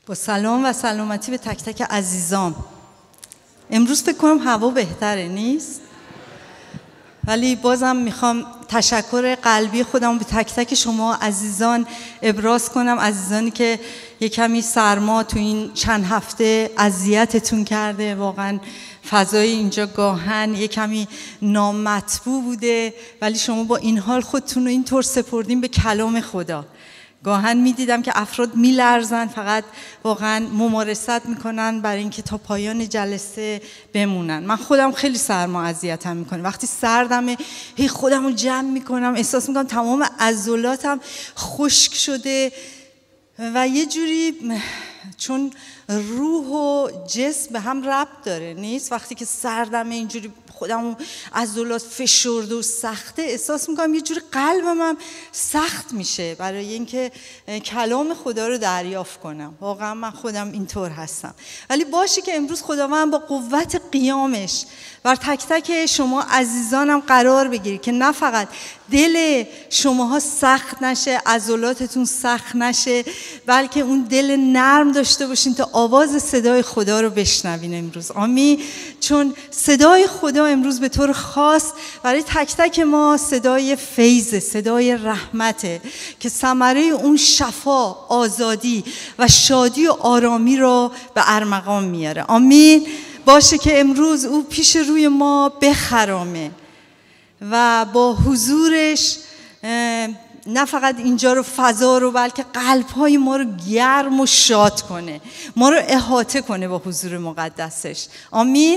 با سلام و سلامتی به تک تک عزیزان. امروز فکر کنم هوا بهتره نیست؟ ولی بازم میخوام تشکر قلبی خودم به تک تک شما عزیزان ابراز کنم، عزیزانی که یک کمی سرما تو این چند هفته اذیتتون کرده. واقعا فضای اینجا گاهن یک کمی نامطبوع بوده، ولی شما با این حال خودتون رو اینطور سپردین به کلام خدا. گاهن میدیدم که افراد میلرزن، فقط واقعا ممارست میکنن برای اینکه تا پایان جلسه بمونن. من خودم خیلی سرما اذیتم میکنه، وقتی سردمه هی خودم رو جمع میکنم، احساس میکنم تمام عضلاتم خشک شده و یه جوری، چون روح و جسم به هم ربط داره نیست، وقتی که سردمه اینجوری خودم عضلات فشرده و سخته، احساس میکنم یه جوری قلبم سخت میشه برای اینکه کلام خدا رو دریافت کنم. واقعا من خودم اینطور هستم، ولی باشه که امروز خداوند با قوت قیامش بر تک تک شما عزیزانم قرار بگیری که نه فقط دل شماها سخت نشه، عضلاتتون سخت نشه، بلکه اون دل نرم داشته باشین تا آواز صدای خدا رو بشنوین امروز. آمین. چون صدای خدا امروز به طور خاص برای تک تک ما صدای فیض، صدای رحمته که ثمره اون شفا، آزادی و شادی و آرامی رو به ارمغان میاره. آمین. باشه که امروز او پیش روی ما بخرامه و با حضورش نه فقط اینجا رو فضا رو، بلکه قلب‌های ما رو گرم و شاد کنه، ما رو احاطه کنه با حضور مقدسش. آمین.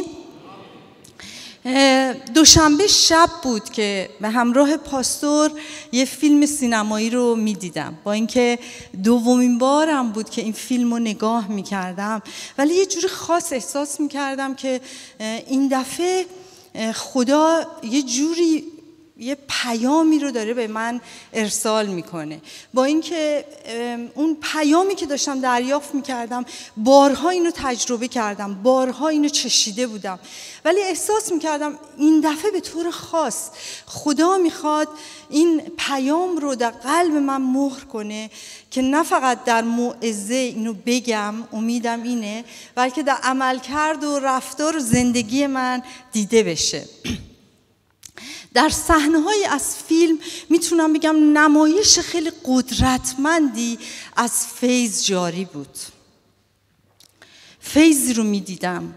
دوشنبه شب بود که به همراه پاستور یه فیلم سینمایی رو میدیدم، با اینکه دومین بارم بود که این فیلم رو نگاه میکردم، ولی یه جوری خاص احساس میکردم که این دفعه خدا یه جوری یه پیامی رو داره به من ارسال میکنه. با اینکه اون پیامی که داشتم دریافت میکردم بارها اینو تجربه کردم، بارها اینو چشیده بودم، ولی احساس میکردم این دفعه به طور خاص خدا میخواد این پیام رو در قلب من مهر کنه که نه فقط در موعظه اینو بگم، امیدم اینه، بلکه در عملکرد و رفتار و زندگی من دیده بشه. در صحنه‌های از فیلم میتونم بگم نمایش خیلی قدرتمندی از فیض جاری بود. فیضی رو میدیدم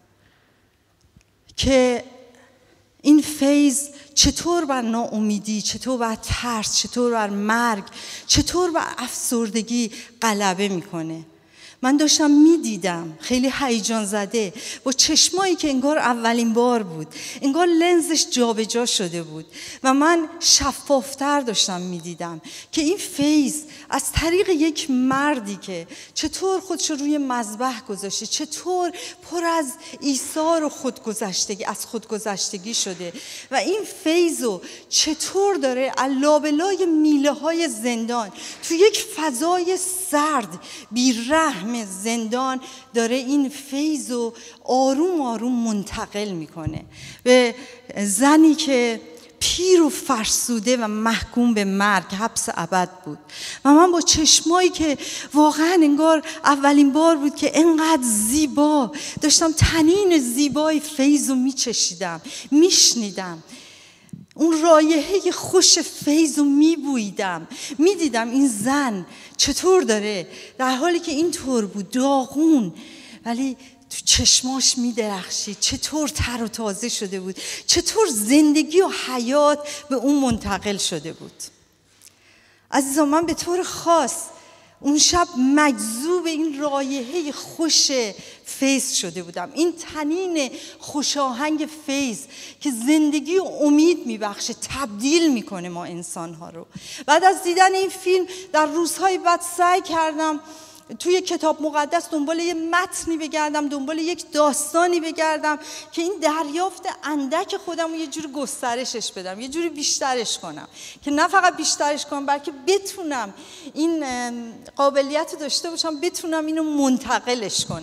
که این فیض چطور بر ناامیدی، چطور بر ترس، چطور بر مرگ، چطور بر افسردگی غلبه میکنه. من داشتم میدیدم خیلی هیجان زده، با چشمایی که انگار اولین بار بود، انگار لنزش جابجا شده بود و من شفافتر داشتم میدیدم که این فیض از طریق یک مردی که چطور خودش روی مذبح گذاشته، چطور پر از ایثار و خودگذشتگی، از خودگذشتگی شده و این فیضو چطور داره لابلای میله های زندان تو یک فضای سرد بی‌رحم زندان داره این فیضو آروم آروم منتقل میکنه به زنی که پیر و فرسوده و محکوم به مرگ، حبس ابد بود. و من با چشمایی که واقعا انگار اولین بار بود که انقدر زیبا داشتم تنین زیبای فیضو میچشیدم، میشنیدم، اون رایحه خوش فیض رو میبویدم، میدیدم این زن چطور داره در حالی که این طور بود داغون ولی تو چشماش میدرخشید، چطور تر و تازه شده بود، چطور زندگی و حیات به اون منتقل شده بود. عزیزان، من به طور خاص اون شب مجذوب این رایحه خوش فیض شده بودم، این تنین خوشاهنگ فیض که زندگی و امید میبخشه، تبدیل میکنه ما انسانها رو. بعد از دیدن این فیلم در روزهای بعد سعی کردم توی کتاب مقدس دنبال یه متنی بگردم، دنبال یک داستانی بگردم که این دریافت اندک خودم رو یه جوری گسترشش بدم، یه جوری بیشترش کنم، که نه فقط بیشترش کنم بلکه بتونم این قابلیت رو داشته باشم، بتونم اینو منتقلش کنم.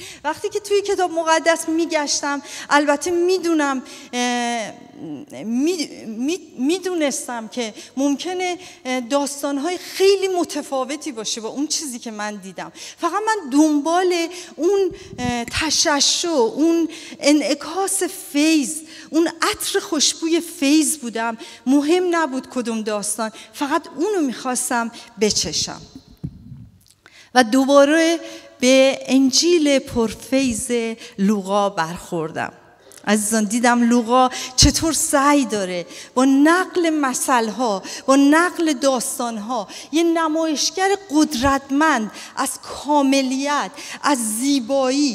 وقتی که توی کتاب مقدس میگشتم، البته میدونستم که ممکنه داستانهای خیلی متفاوتی باشه با اون چیزی که من دیدم. فقط من دنبال اون تشعشع، اون انعکاس فیض، اون عطر خوشبوی فیض بودم. مهم نبود کدوم داستان، فقط اونو میخواستم بچشم. و دوباره به انجیل پرفیض لوقا برخوردم. عزیزان، دیدم لوقا چطور سعی داره با نقل مثلها، با نقل داستانها، یه نمایشگر قدرتمند از کاملیت، از زیبایی،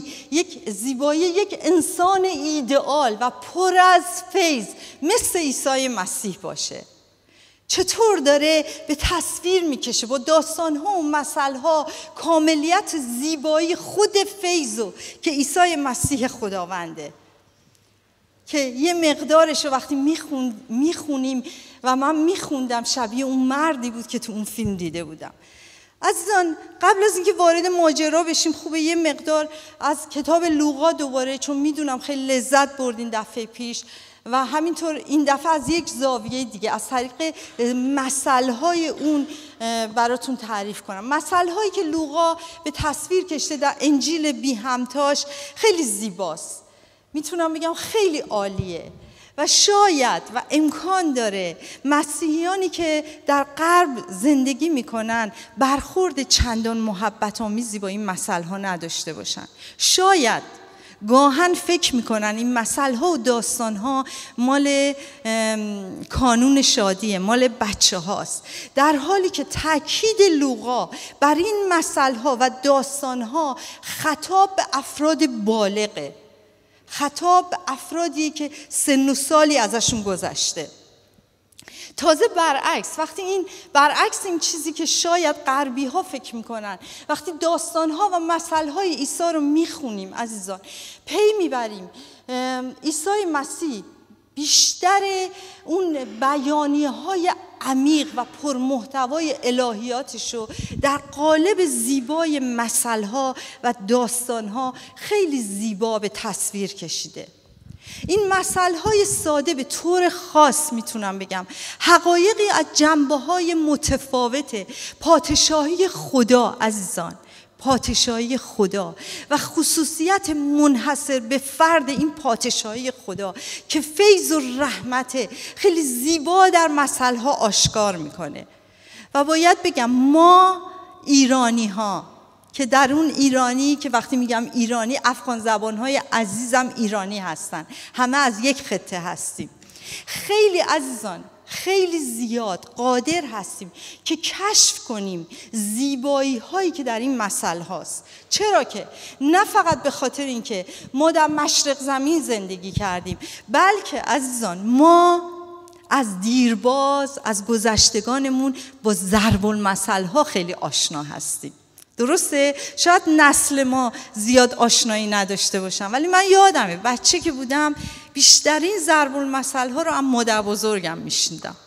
یک انسان ایدئال و پر از فیض مثل عیسی مسیح باشه. چطور داره به تصویر میکشه با داستانها و مثلها کاملیت زیبایی خود فیضو که عیسی مسیح خداونده، که یه مقدارش رو وقتی میخونیم و من میخوندم شبیه اون مردی بود که تو اون فیلم دیده بودم. عزیزان، قبل از اینکه وارد ماجرا بشیم خوبه یه مقدار از کتاب لوقا دوباره، چون میدونم خیلی لذت بردین دفعه پیش و همینطور این دفعه از یک زاویه دیگه از طریق مثلهای اون براتون تعریف کنم. مثلهایی که لوقا به تصویر کشته در انجیل بی همتاش خیلی زیباست، میتونم بگم خیلی عالیه و شاید و امکان داره مسیحیانی که در غرب زندگی میکنن برخورد چندان محبت آمیزی با این مثلها نداشته باشن. شاید گاهن فکر میکنن این مثلها و داستانها مال کانون شادیه، مال بچه هاست، در حالی که تاکید لوقا بر این مثلها و داستانها خطاب به افراد بالغه، خطاب به افرادی که سن و سالی ازشون گذشته. تازه برعکس این چیزی که شاید غربی ها فکر میکنن، وقتی داستان ها و مثل های عیسی رو میخونیم عزیزان، پی میبریم عیسی مسیح بیشتر اون بیانیه های عمیق و پرمحتوای الهیاتش رو در قالب زیبای مثل ها و داستان ها خیلی زیبا به تصویر کشیده. این مثل‌های ساده به طور خاص میتونم بگم حقایقی از جنبه‌های متفاوت پادشاهی خدا عزیزان، پادشاهی خدا و خصوصیت منحصر به فرد این پادشاهی خدا که فیض و رحمت خیلی زیبا در مثل‌ها آشکار میکنه. و باید بگم ما ایرانی ها که در اون ایرانی که وقتی میگم ایرانی، افغان زبانهای عزیزم ایرانی هستن، همه از یک خطه هستیم، خیلی عزیزان خیلی زیاد قادر هستیم که کشف کنیم زیبایی هایی که در این مثل هاست. چرا که نه فقط به خاطر اینکه ما در مشرق زمین زندگی کردیم، بلکه عزیزان ما از دیرباز از گذشتگانمون با ضرب المثل ها خیلی آشنا هستیم. درسته؟ شاید نسل ما زیاد آشنایی نداشته باشم، ولی من یادمه بچه که بودم بیشترین ضرب المثل ها رو از مادر بزرگم میشنیدم.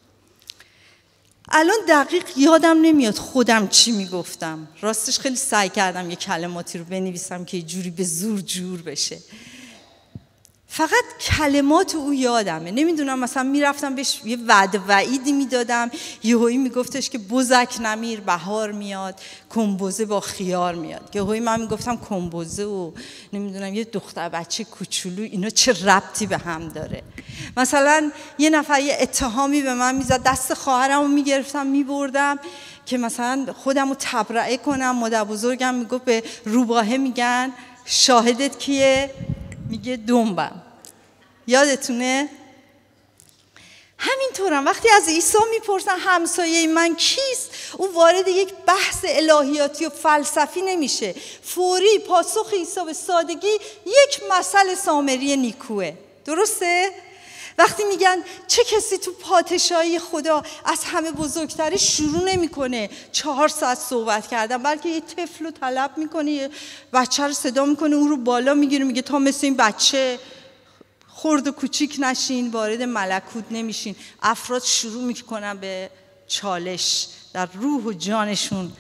الان دقیق یادم نمیاد خودم چی میگفتم، راستش خیلی سعی کردم یه کلماتی رو بنویسم که یه جوری به زور جور بشه، فقط کلمات او یادمه. نمیدونم مثلا میرفتم بهش یه وعده وعیدی میدادم، یهویی میگفتش که بزک نمیر بهار میاد، کمبوزه با خیار میاد. یهویی من میگفتم کمبوزه و نمیدونم یه دختر بچه کوچولو اینا چه ربطی به هم داره. مثلا یه نفر یه اتهامی به من میزد، دست خواهرمو میگرفتم میبردم که مثلا خودمو تبرئه کنم. مادر بزرگم میگفت به روباهه میگن شاهدت کیه؟ میگه دنبم. یادتونه؟ همینطورم وقتی از عیسی میپرسن همسایه من کیست، او وارد یک بحث الهیاتی و فلسفی نمیشه، فوری پاسخ عیسی به سادگی یک مثل سامری نیکوه. درسته؟ وقتی میگن چه کسی تو پادشاهی خدا از همه بزرگتره، شروع نمیکنه 4 ساعت صحبت کردن، بلکه یه طفل رو طلب میکنه، یه بچه رو صدا میکنه، اون رو بالا میگیره، میگه تا مثل این بچه خرد و کوچیک نشین، وارد ملکوت نمیشین. افراد شروع میکنن به چالش، در روح و جانشون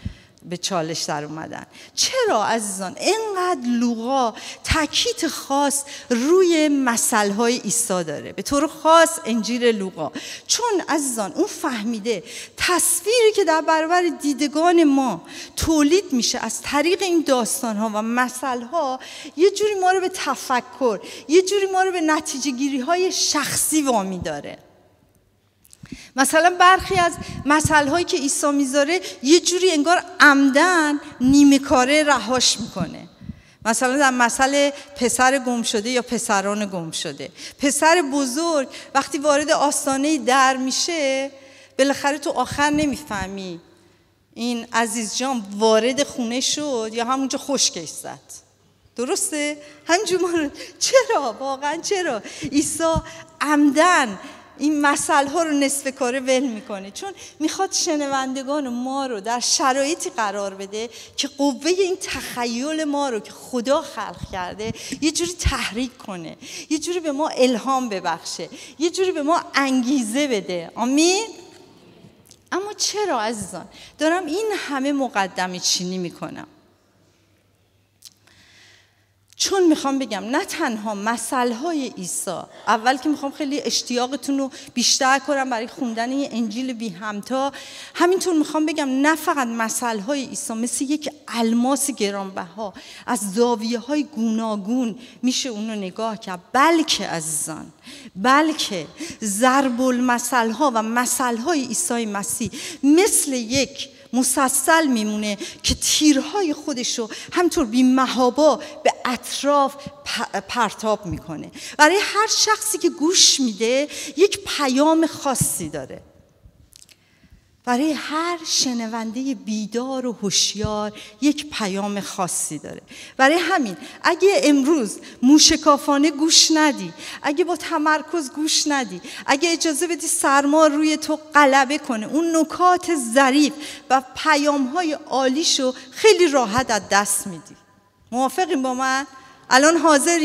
به چالش در اومدن. چرا عزیزان اینقدر لوقا تاکید خاص روی مثلهای عیسی داره، به طور خاص انجیل لوقا؟ چون عزیزان اون فهمیده تصویری که در برابر دیدگان ما تولید میشه از طریق این داستانها و مثلها یه جوری ما رو به تفکر، یه جوری ما رو به نتیجه گیری های شخصی وامی داره. مثلا برخی از مثل‌هایی که عیسی میذاره یه جوری انگار عمدن نیمه کاره رهاش میکنه. مثلا در مثل پسر گم شده یا پسران گم شده، پسر بزرگ وقتی وارد آستانه در میشه بالاخره تو آخر نمیفهمی این عزیز جان وارد خونه شد یا همونجا خشکش زد. درسته؟ همینجور چرا؟ واقعا چرا؟ عیسی عمدن این مسئله ها رو نصف کاره ول میکنه، چون میخواد شنوندگان ما رو در شرایطی قرار بده که قوه این تخیل ما رو که خدا خلق کرده یه جوری تحریک کنه، یه جوری به ما الهام ببخشه، یه جوری به ما انگیزه بده. آمین؟ اما چرا عزیزان دارم این همه مقدمه چینی میکنم؟ چون میخوام بگم نه تنها مثلهای عیسی، اول که میخوام خیلی اشتیاقتون رو بیشتر کنم برای خوندن این انجیل بی همتا، همینطور میخوام بگم نه فقط مثلهای عیسی مثل یک الماس گرانبها از زاویه‌های گوناگون میشه اونو نگاه کرد، بلکه عزیزان بلکه ضرب المثلها و مثلهای عیسی مسیح مثل یک مسلسل میمونه که تیرهای خودشو همطور بی محابا به اطراف پرتاب میکنه. برای هر شخصی که گوش میده یک پیام خاصی داره. برای هر شنونده بیدار و هوشیار یک پیام خاصی داره. برای همین اگه امروز موشکافانه گوش ندی، اگه با تمرکز گوش ندی، اگه اجازه بدی سرما روی تو غلبه کنه، اون نکات ظریف و پیام‌های عالیشو خیلی راحت از دست میدی. موافقین با من؟ الان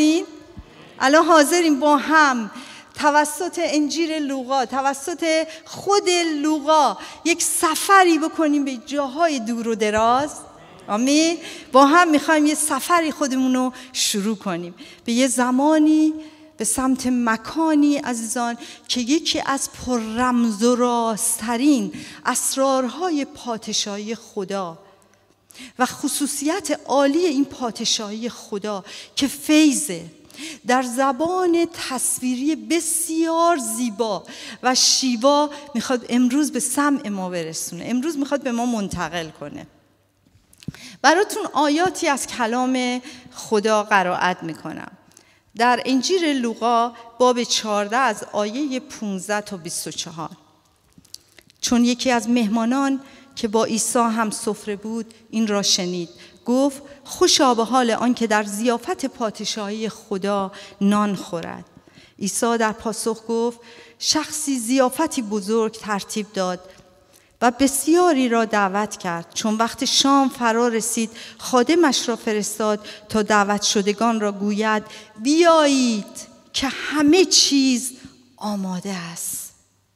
حاضرین با هم توسط انجیل لوقا، توسط خود لوقا یک سفری بکنیم به جاهای دور و دراز؟ آمین؟ با هم میخوایم یه سفری خودمون رو شروع کنیم به یه زمانی، به سمت مکانی عزیزان که یکی از پر رمز و رازترین اسرارهای پادشاهی خدا و خصوصیت عالی این پادشاهی خدا که فیضه، در زبان تصویری بسیار زیبا و شیوا میخواد امروز به سمع ما برسونه، امروز میخواد به ما منتقل کنه. براتون آیاتی از کلام خدا قرائت میکنم در انجیل لوقا باب 14 از آیه 15 تا 24. چون یکی از مهمانان که با عیسی هم سفره بود این را شنید، گفت خوشا به حال آن که در ضیافت پادشاهی خدا نان خورد. عیسی در پاسخ گفت شخصی ضیافتی بزرگ ترتیب داد و بسیاری را دعوت کرد. چون وقت شام فرا رسید خادمش را فرستاد تا دعوت شدگان را گوید بیایید که همه چیز آماده است.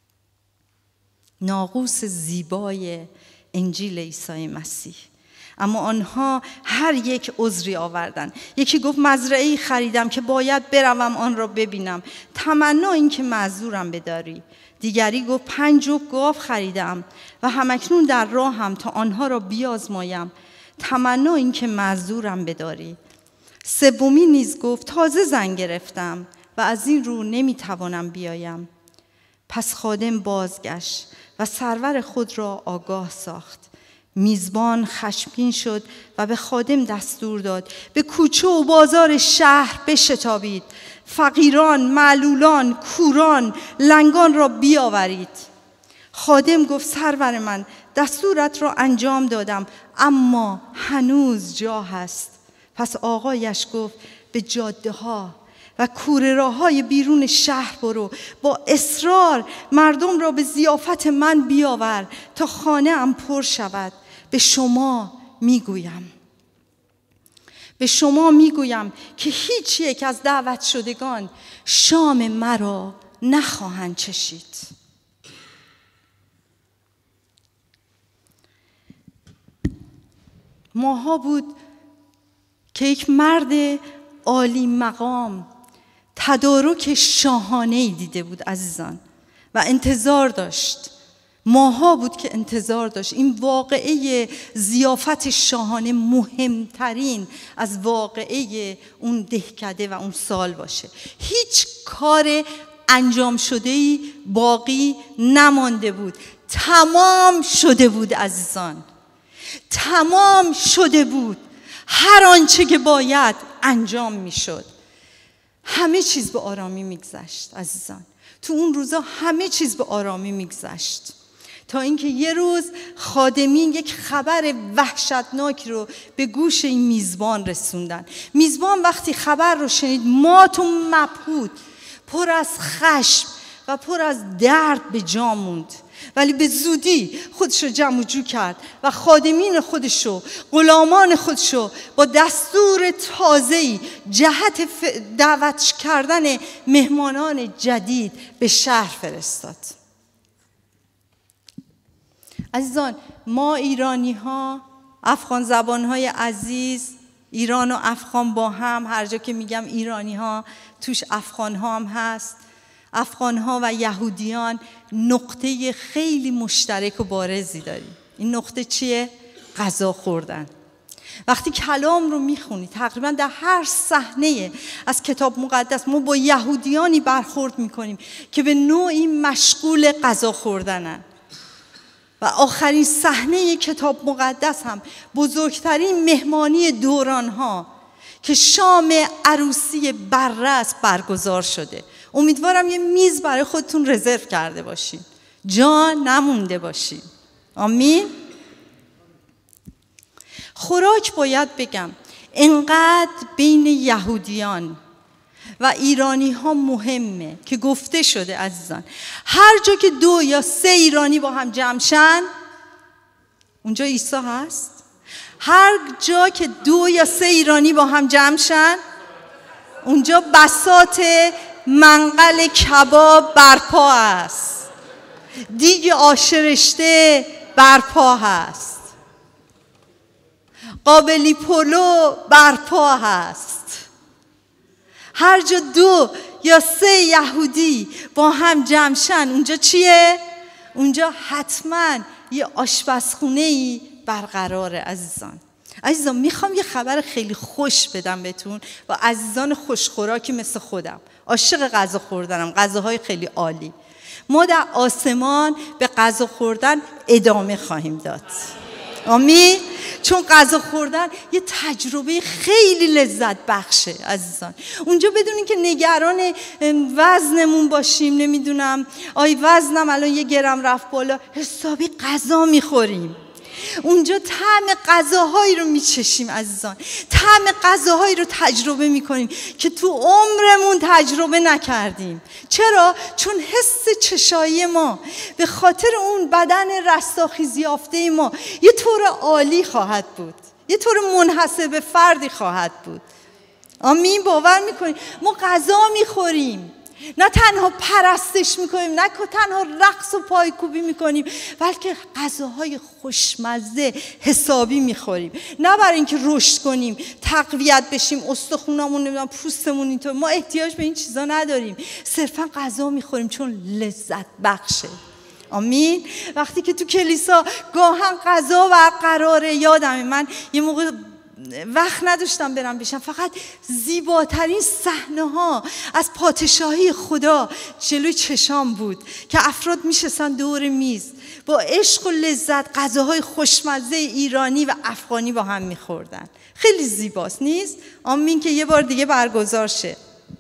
ناقوس زیبای انجیل عیسی مسیح. اما آنها هر یک عذری آوردند. یکی گفت مزرعه‌ای خریدم که باید بروم آن را ببینم، تمنا این که معذورم بداری. دیگری گفت 5 جفت گاو خریدم و همکنون در راهم تا آنها را بیازمایم، تمنا این که معذورم بداری. سومی نیز گفت تازه زن گرفتم و از این رو نمیتوانم بیایم. پس خادم بازگشت و سرور خود را آگاه ساخت. میزبان خشمگین شد و به خادم دستور داد به کوچه و بازار شهر بشتابید، فقیران، معلولان، کوران، لنگان را بیاورید. خادم گفت سرور من دستورت را انجام دادم، اما هنوز جا هست. پس آقایش گفت به جاده ها و کوره راه‌های بیرون شهر برو، با اصرار مردم را به ضیافت من بیاور تا خانه ام پر شود. به شما میگویم که هیچ یک از دعوت شدگان شام مرا نخواهند چشید. ماها بود که یک مرد عالی مقام تدارک شاهانه‌ای دیده بود عزیزان و انتظار داشت. ماها بود که انتظار داشت این واقعه ضیافت شاهانه مهمترین از واقعه اون دهکده و اون سال باشه. هیچ کار انجام شده‌ای باقی نمانده بود. تمام شده بود عزیزان، تمام شده بود. هر آنچه که باید انجام میشد. همه چیز به آرامی میگذشت عزیزان. تو اون روزا همه چیز به آرامی میگذشت تا اینکه یه روز خادمین یک خبر وحشتناک رو به گوش این میزبان رسوندن. میزبان وقتی خبر رو شنید مات و مبهوت، پر از خشم و پر از درد به جا موند، ولی به زودی خودشو جمع جو کرد و خادمین خودشو، غلامان خودشو با دستور تازه‌ای جهت دعوت کردن مهمانان جدید به شهر فرستاد. عزیزان، ما ایرانی ها، افغان زبان های عزیز، ایران و افغان با هم، هر جا که میگم ایرانی ها توش افغان ها هم هست. افغان ها و یهودیان نقطه خیلی مشترک و بارزی داریم. این نقطه چیه؟ غذا خوردن. وقتی کلام رو میخونی تقریبا در هر صحنه از کتاب مقدس ما با یهودیانی برخورد میکنیم که به نوعی مشغول غذا خوردنن. و آخرین صحنه کتاب مقدس هم بزرگترین مهمانی دورانها که شام عروسی بررس برگزار شده. امیدوارم یه میز برای خودتون رزرو کرده باشین، جا نمونده باشین. آمین. خوراک باید بگم انقدر بین یهودیان و ایرانی ها مهمه که گفته شده عزیزان هر جا که 2 یا 3 ایرانی با هم جمع شن اونجا عیسی هست. هر جا که 2 یا 3 ایرانی با هم جمع شن اونجا بساط منقل کباب برپا است، دیگ آش رشته برپا هست، قابلی پلو برپا هست. هر جا 2 یا 3 یهودی با هم جمع شن اونجا چیه؟ اونجا حتما یه آشپزخونه‌ای برقراره عزیزان. عزیزان میخوام یه خبر خیلی خوش بدم بهتون و عزیزان خوشخوراکی مثل خودم، عاشق غذا خوردنم، غذاهای خیلی عالی. ما در آسمان به غذا خوردن ادامه خواهیم داد. آمین. چون غذا خوردن یه تجربه خیلی لذت بخشه عزیزان. اونجا بدونین که نگران وزنمون باشیم، نمیدونم آی وزنم الان 1 گرم رفت بالا، حسابی غذا میخوریم. اونجا طعم غذاهایی رو میچشیم عزیزان، طعم غذاهایی رو تجربه میکنیم که تو عمرمون تجربه نکردیم. چرا؟ چون حس چشایی ما به خاطر اون بدن رستاخیز یافته ما یه طور عالی خواهد بود، یه طور منحصر به فردی خواهد بود. آمین. باور میکنیم ما غذا میخوریم، نه تنها پرستش میکنیم، نه تنها رقص و پایکوبی میکنیم، بلکه غذاهای خوشمزه حسابی میخوریم. نه برای اینکه رشد کنیم، تقویت بشیم، استخونامون نمیدونم پوستمون اینطور، ما احتیاج به این چیزا نداریم. صرفا غذا میخوریم چون لذت بخشه. آمین. وقتی که تو کلیسا گاهن غذا برقراره، یادمه من یه موقع وقت نداشتم برم بشم، فقط زیباترین صحنه ها از پادشاهی خدا جلوی چشام بود که افراد میشستن دور میز با عشق و لذت غذاهای خوشمزه ایرانی و افغانی با هم میخوردن. خیلی زیباست نیست؟ آمین که یه بار دیگه برگزار شه.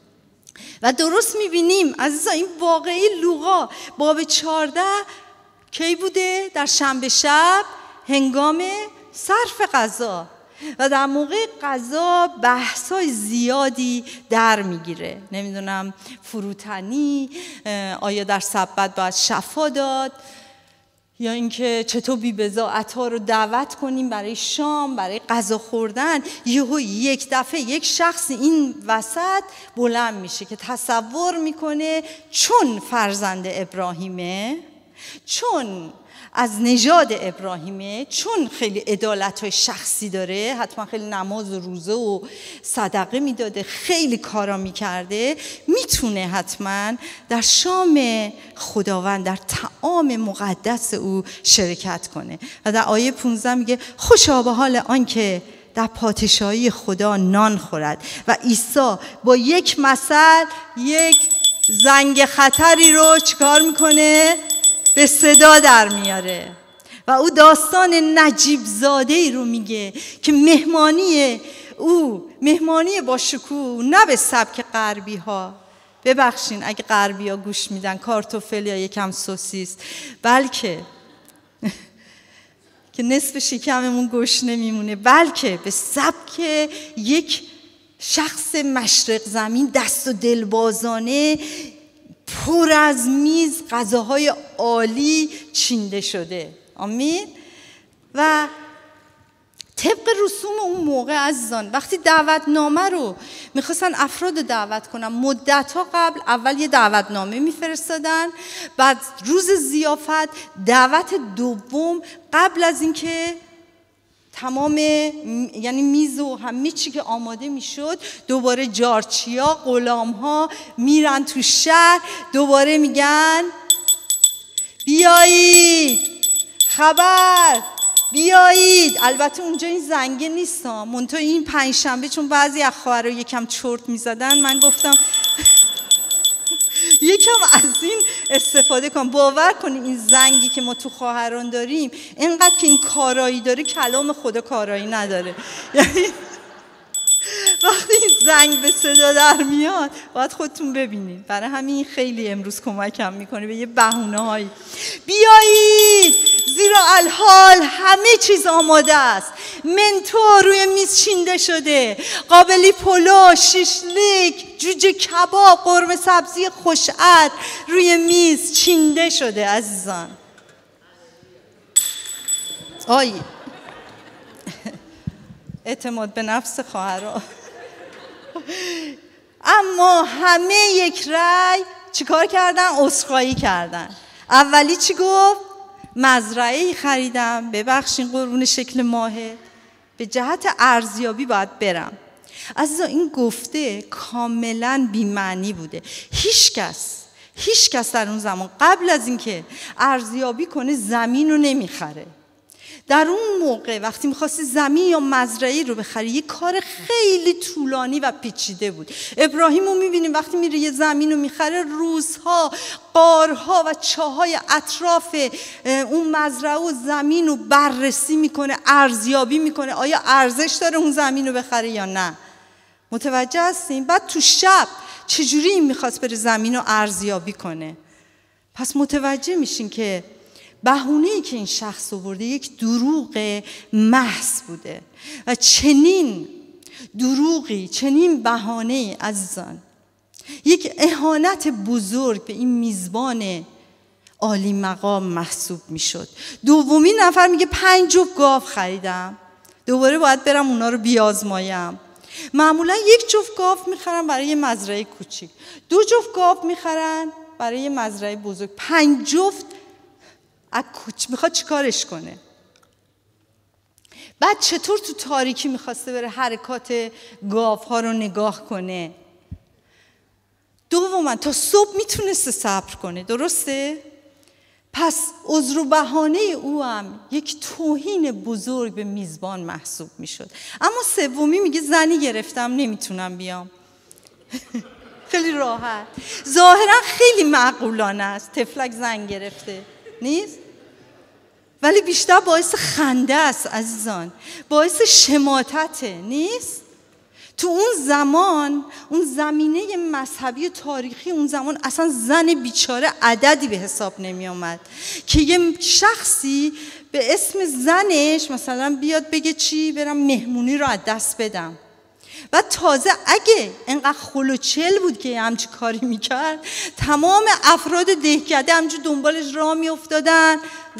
و درست میبینیم عزیزان این واقعی لوقا باب 14 کی بوده؟ در شنبه شب هنگام صرف غذا. و در موقع غذا بحث‌های زیادی در میگیره، نمیدونم فروتنی، آیا در سبت باید شفا داد، یا اینکه چطور بی‌بضاعت‌ها رو دعوت کنیم برای شام، برای غذا خوردن. یک دفعه یک شخص این وسط بلند میشه که تصور میکنه چون فرزند ابراهیمه، چون از نژاد ابراهیمه، چون خیلی عدالت‌های شخصی داره، حتما خیلی نماز و روزه و صدقه میداده، خیلی کارا میکرده، میتونه حتما در شام خداوند، در طعام مقدس او شرکت کنه. و در آیه 15 میگه خوشا به حال آن که در پادشاهی خدا نان خورد. و عیسی با یک مثل یک زنگ خطری رو چیکار میکنه؟ به صدا در میاره. و او داستان نجیب زاده ای رو میگه که مهمانی با شکوه، نه به سبک غربی ها، ببخشین اگه غربی ها گوش میدن، کارتوفل یا یکم سوسیس، بلکه که نصف شکممون گشنه میمونه، بلکه به سبک یک شخص مشرق زمین، دست و دلبازانه، پر از میز غذاهای عالی چینده شده. آمین. و طبق رسوم اون موقع عزیزان، وقتی دعوتنامه رو میخواستن افراد رو دعوت کنن، مدت‌ها قبل اول یه دعوتنامه میفرستادن، بعد روز ضیافت دعوت دوم، قبل از اینکه تمام یعنی میز و همه چی که آماده میشد، دوباره جارچیا، غلام‌ها میرن تو شهر، دوباره میگن بیایید خبر، بیایید. البته اونجا این زنگه نیست ها، منتها این پنجشنبه چون بعضی از خواهرها یکم چرت میزدن، من گفتم یکم از این استفاده کنم. باور کنید این زنگی که ما تو خواهران داریم اینقدر که این کارایی داره، کلام خدا کارایی نداره. یعنی وقتی این زنگ به صدا در میاد باید خودتون ببینید. برای همین خیلی امروز کمکم میکنه به یه بهونه‌هایی. بیایید زیرا الحال همه چیز آماده است. منتو روی میز چینده شده، قابلی پلو، شیشلیک، جوجه کباب، قرمه سبزی خوشعطر روی میز چینده شده. عزیزان اعتماد به نفس خواهرها. اما همه یک رأی چیکار کردن؟ عذرخواهی کردن. اولی چی گفت؟ مزرعه‌ای خریدم، ببخشین قربون شکل ماهه، به جهت ارزیابی باید برم. عزیزا این گفته کاملا بی‌معنی بوده. هیچ کس در اون زمان قبل از اینکه ارزیابی کنه زمین رو نمیخره. در اون موقع وقتی می‌خواستی زمین یا مزرعه‌ای رو بخری، یه کار خیلی طولانی و پیچیده بود. ابراهیم رو می‌بینیم وقتی میره یه زمین رو میخره، روزها، غارها و چاهای اطراف اون مزرعه و زمین رو بررسی میکنه، ارزیابی میکنه آیا ارزش داره اون زمین رو بخره یا نه. متوجه هستیم؟ بعد تو شب چجوری این میخواست بره زمین رو ارزیابی کنه؟ پس متوجه میشین که بهونه‌ای که این شخص آورده یک دروغ محض بوده. و چنین دروغی، چنین بهانه‌ای عزیزان، یک اهانت بزرگ به این میزبان عالی مقام محسوب میشد. دومین نفر میگه 5 جفت گاو خریدم، دوباره باید برم اونا رو بیازمایم. معمولا 1 جفت گاو میخرن برای یه مزرعه کوچیک، 2 جفت گاو میخرن برای یه مزرعه بزرگ، 5 جفت میخواد چیکارش کنه؟ بعد چطور تو تاریکی میخواسته بره حرکات گاوها رو نگاه کنه؟ دوما تا صبح میتونسته صبر کنه، درسته؟ پس عذر و بهانه او هم یک توهین بزرگ به میزبان محسوب میشد. اما سومی میگه زنی گرفتم نمیتونم بیام. خیلی راحت، ظاهرا خیلی معقولانه است، تفلک زن گرفته نیست؟ ولی بیشتر باعث خنده است عزیزان، باعث شماتته نیست؟ تو اون زمان، اون زمینه مذهبی و تاریخی اون زمان، اصلا زن بیچاره عددی به حساب نمی آمد که یه شخصی به اسم زنش مثلا بیاد بگه چی؟ برم مهمونی رو از دست بدم. و تازه اگه انقدر خلوچل بود که همچی کاری میکرد، تمام افراد دهکده همچی دنبالش راه میافتادن.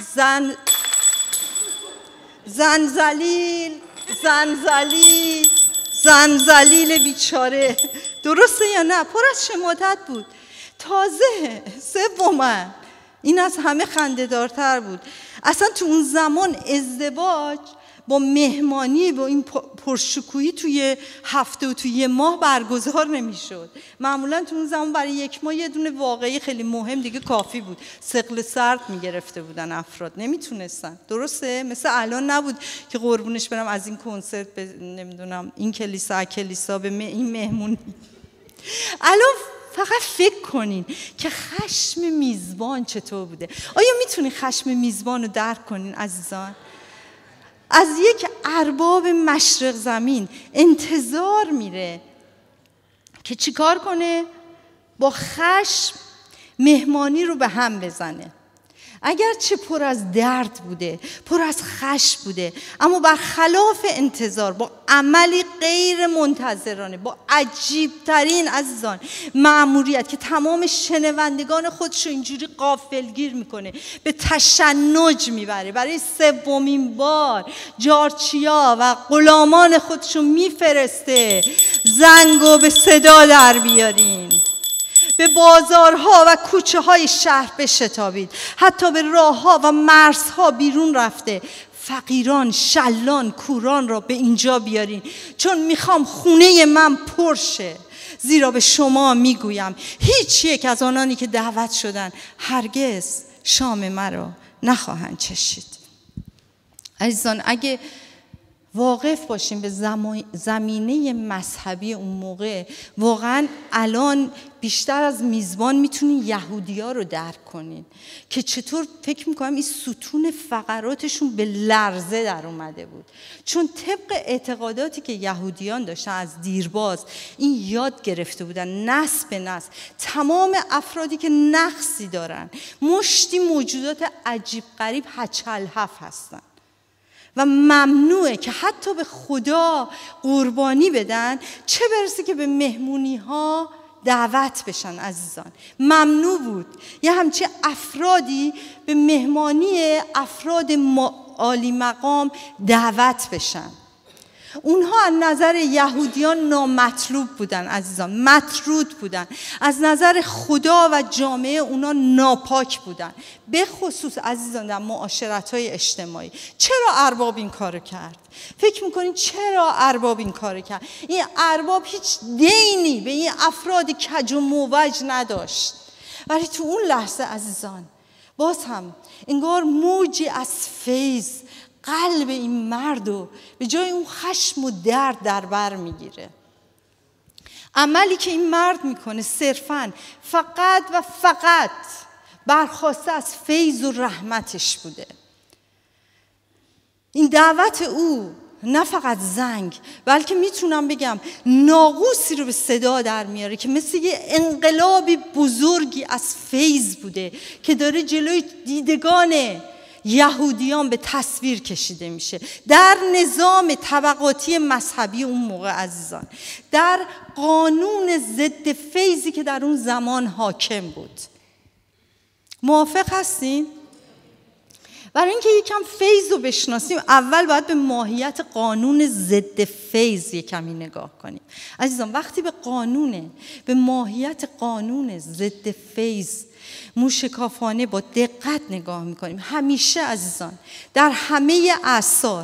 زن ذلیل بیچاره، درسته یا نه؟ پر از شماتت بود. تازه سوماً این از همه خنده‌دارتر بود. اصلا تو اون زمان ازدواج با مهمانی با این پرشکوهی توی هفته و توی یه ماه برگزار نمیشد. معمولا تو اون زمان برای یک ماه یه دونه واقعی خیلی مهم دیگه کافی بود. ثقل سرد میگرفته بودن افراد، نمیتونستن. درسته؟ مثل الان نبود که قربونش برم از این کنسرت نمیدونم این کلیسا به این مهمونی. الان فقط فکر کنین که خشم میزبان چطور بوده. آیا میتونین خشم میزبان رو درک کنین عزیزان؟ از یک ارباب مشرق زمین انتظار میره که چیکار کنه؟ با خشم مهمانی رو به هم بزنه. اگرچه پر از درد بوده، پر از خشم بوده، اما برخلاف انتظار با عملی غیر منتظرانه، با عجیبترین عزیزان مأموریت که تمام شنوندگان خودشو اینجوری غافلگیر میکنه، به تشنج میبره. برای 3مین بار جارچیا و غلامان خودشو میفرسته زنگو به صدا در بیارین، به بازارها و کوچه های شهر بشتابید، حتی به راهها و مرزها بیرون رفته فقیران، شلان، کوران را به اینجا بیارین، چون میخوام خونه من پر شه. زیرا به شما میگویم هیچ یک از آنانی که دعوت شدن هرگز شام مرا نخواهند چشید. عزیزان، اگه واقف باشیم به زمینه مذهبی اون موقع، واقعا الان بیشتر از میزبان میتونین یهودی‌ها رو درک کنین که چطور فکر میکنم این ستون فقراتشون به لرزه در اومده بود، چون طبق اعتقاداتی که یهودیان داشتن از دیرباز این یاد گرفته بودن نسل به نسل. تمام افرادی که نقصی دارن، مشتی موجودات عجیب غریب هچلهف هستن و ممنوعه که حتی به خدا قربانی بدن، چه برسه که به مهمونی ها دعوت بشن. عزیزان، ممنوع بود یه همچین افرادی به مهمانی افراد عالی مقام دعوت بشن. اونها از نظر یهودیان نامطلوب بودن عزیزان، مطرود بودن. از نظر خدا و جامعه اونا ناپاک بودن، به خصوص عزیزان در معاشرت‌های اجتماعی. چرا ارباب این کارو کرد؟ فکر میکنین چرا ارباب این کارو کرد؟ این ارباب هیچ دینی به این افراد کج و موج نداشت، ولی تو اون لحظه عزیزان باز هم انگار موجی از فیض قلب این مردو به جای اون خشم و درد در بر میگیره. عملی که این مرد میکنه صرفاً فقط و فقط برخواسته از فیض و رحمتش بوده. این دعوت او نه فقط زنگ، بلکه میتونم بگم ناقوسی رو به صدا در میاره که مثل یه انقلابی بزرگی از فیض بوده که داره جلوی دیدگان یهودیان به تصویر کشیده میشه در نظام طبقاتی مذهبی اون موقع عزیزان، در قانون ضد فیضی که در اون زمان حاکم بود. موافق هستین؟ برای اینکه یکم فیض رو بشناسیم اول باید به ماهیت قانون ضد فیض یکمی نگاه کنیم. عزیزان، وقتی به ماهیت قانون ضد فیض موشکافانه با دقت نگاه میکنیم، همیشه عزیزان در همه اعصار،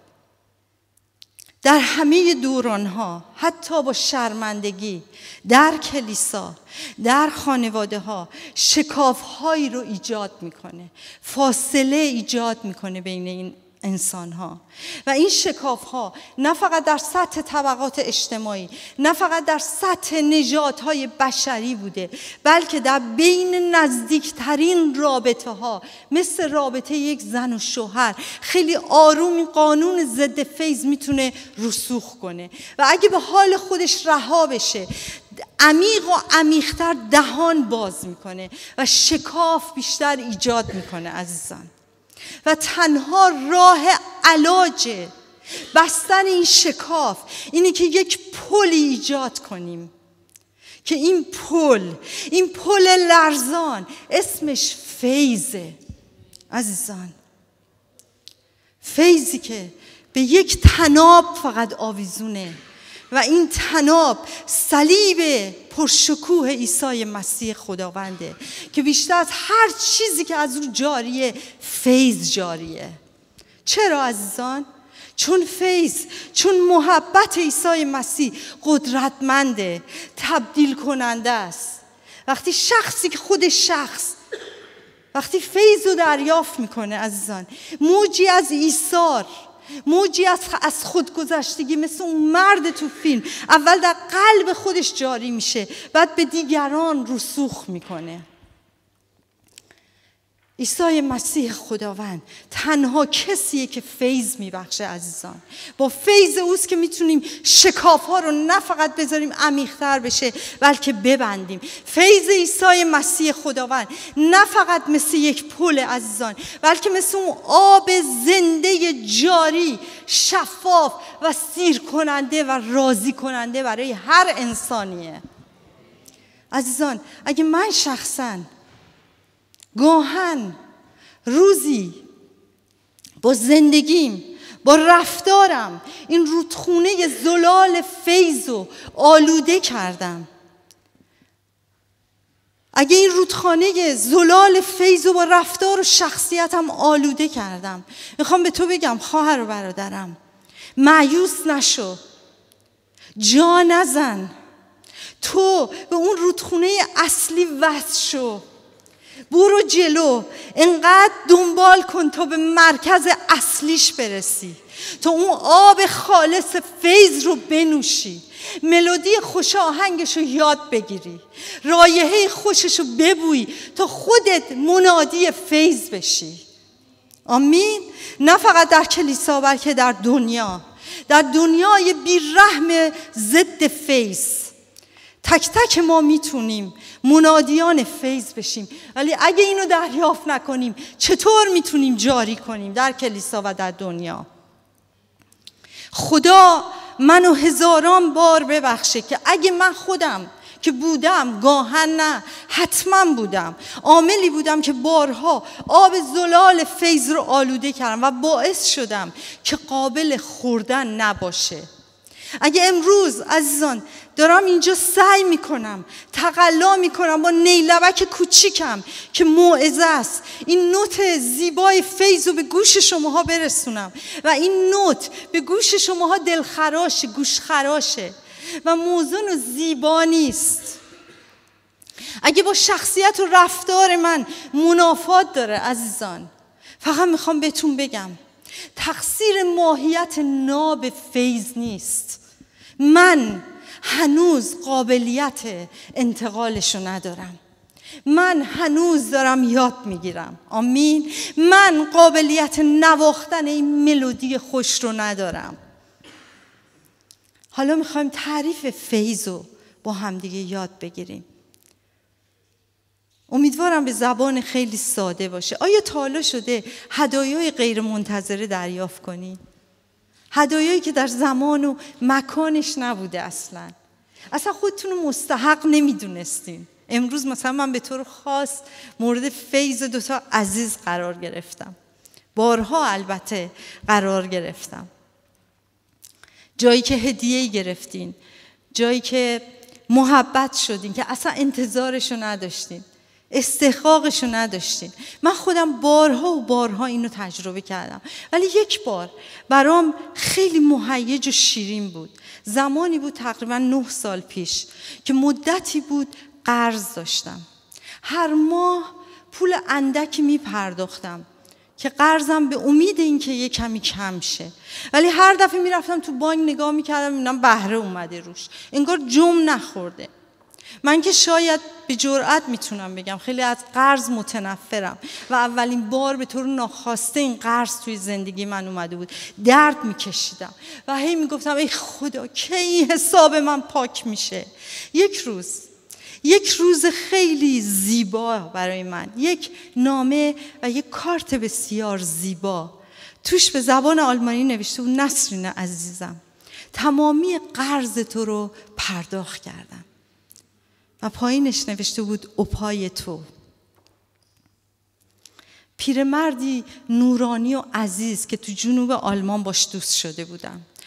در همه دورانها، حتی با شرمندگی در کلیسا، در خانواده ها، شکاف‌هایی رو ایجاد میکنه، فاصله ایجاد میکنه بین این انسان ها. و این شکاف ها نه فقط در سطح طبقات اجتماعی، نه فقط در سطح نژادهای بشری بوده، بلکه در بین نزدیکترین رابطه ها، مثل رابطه یک زن و شوهر، خیلی آروم این قانون ضد فیض میتونه رسوخ کنه و اگه به حال خودش رها بشه عمیق و عمیق‌تر دهان باز میکنه و شکاف بیشتر ایجاد میکنه عزیزان. و تنها راه علاج بستن این شکاف اینه که یک پلی ایجاد کنیم که این پل لرزان اسمش فیضه عزیزان. فیضی که به یک طناب فقط آویزونه، و این تناب صلیب پرشکوه عیسی مسیح خداونده که بیشتر از هر چیزی که از اون جاریه فیض جاریه. چرا عزیزان؟ چون فیض، چون محبت عیسی مسیح قدرتمنده، تبدیل کننده است. وقتی شخصی که خود شخص وقتی فیض رو دریافت میکنه عزیزان، موجی از ایثار، موجی از خودگذشتگی مثل اون مرد تو فیلم اول در قلب خودش جاری میشه، بعد به دیگران رسوخ میکنه. عیسی مسیح خداوند تنها کسیه که فیض میبخشه عزیزان. با فیض اوست که میتونیم شکاف‌ها رو نه فقط بذاریم عمیق‌تر بشه بلکه ببندیم. فیض عیسی مسیح خداوند نه فقط مثل یک پل عزیزان، بلکه مثل اون آب زنده جاری، شفاف و سیر کننده و راضی کننده برای هر انسانیه. عزیزان اگه من شخصاً گاهن روزی با زندگیم، با رفتارم این رودخونه زلال فیض رو آلوده کردم، اگه این رودخانه زلال فیض رو با رفتار و شخصیتم آلوده کردم، میخوام به تو بگم خواهر و برادرم، مایوس نشو، جا نزن، تو به اون رودخونه اصلی وصل شو، برو جلو، انقدر دنبال کن تا به مرکز اصلیش برسی، تا اون آب خالص فیض رو بنوشی، ملودی خوش آهنگش رو یاد بگیری، رایحه خوشش رو ببویی تا خودت منادی فیض بشی. آمین. نه فقط در کلیسا بلکه در دنیای بی‌رحم ضد فیض تک تک ما میتونیم منادیان فیض بشیم، ولی اگه اینو دریافت نکنیم چطور میتونیم جاری کنیم در کلیسا و در دنیا؟ خدا منو هزاران بار ببخشه که اگه من خودم که بودم، گاهن نه حتما بودم، عاملی بودم که بارها آب زلال فیض رو آلوده کردم و باعث شدم که قابل خوردن نباشه. اگه امروز عزیزان دارم اینجا سعی میکنم، تقلا میکنم با نیلبک کوچیکم که موعظه است، این نوت زیبای فیض رو به گوش شماها برسونم و این نوت به گوش شماها دلخراشه، گوشخراشه و موزون و زیبا نیست، اگه با شخصیت و رفتار من منافات داره عزیزان، فقط میخوام بهتون بگم تقصیر ماهیت ناب فیض نیست. من هنوز قابلیت انتقالشو ندارم، من هنوز دارم یاد میگیرم. آمین. من قابلیت نواختن این ملودی خوش رو ندارم. حالا میخوایم تعریف فیض رو با همدیگه یاد بگیریم. امیدوارم به زبان خیلی ساده باشه. آیا تا حالا شده هدایای غیر منتظره دریافت کنی؟ هدایایی که در زمان و مکانش نبوده، اصلا خودتون رو مستحق نمیدونستین. امروز مثلا من به طور خاص مورد فیض دوتا عزیز قرار گرفتم، بارها البته قرار گرفتم، جایی که هدیه گرفتین، جایی که محبت شدین که اصلا انتظارشو نداشتین، استحقاقشو نداشتین. من خودم بارها و بارها اینو تجربه کردم، ولی یک بار برام خیلی مهیج و شیرین بود. زمانی بود تقریبا 9 سال پیش که مدتی بود قرض داشتم، هر ماه پول اندکی میپرداختم که قرضم به امید این که یه کمی کم شه، ولی هر دفعه میرفتم تو بانک نگاه میکردم میبینم بهره اومده روش، انگار جم نخورده. من که شاید به جرئت میتونم بگم خیلی از قرض متنفرم و اولین بار به طور ناخواسته این قرض توی زندگی من اومده بود. درد میکشیدم و هی میگفتم ای خدا کی حساب من پاک میشه. یک روز خیلی زیبا برای من، یک نامه و یک کارت بسیار زیبا، توش به زبان آلمانی نوشته بود نسرین عزیزم تمامی قرض تو رو پرداخت کردم و پایینش نوشته بود اپای تو. پیرمردی نورانی و عزیز که تو جنوب آلمان باش دوست شده بودم،